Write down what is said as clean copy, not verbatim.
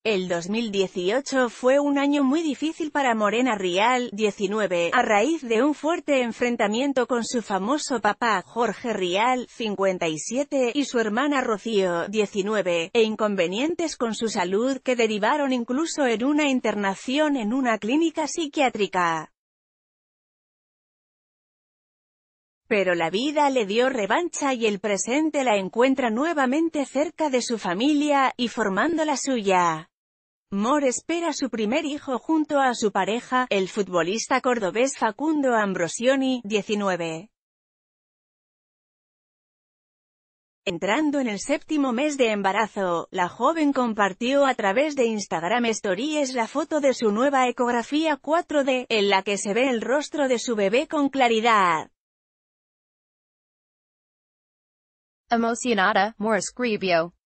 El 2018 fue un año muy difícil para Morena Rial, 19, a raíz de un fuerte enfrentamiento con su famoso papá, Jorge Rial, 57, y su hermana Rocío, 19, e inconvenientes con su salud que derivaron incluso en una internación en una clínica psiquiátrica. Pero la vida le dio revancha y el presente la encuentra nuevamente cerca de su familia, y formando la suya. Mor espera su primer hijo junto a su pareja, el futbolista cordobés Facundo Ambrosioni, 19. Entrando en el 7º mes de embarazo, la joven compartió a través de Instagram Stories la foto de su nueva ecografía 4D, en la que se ve el rostro de su bebé con claridad. Emocionada, Mor escribió: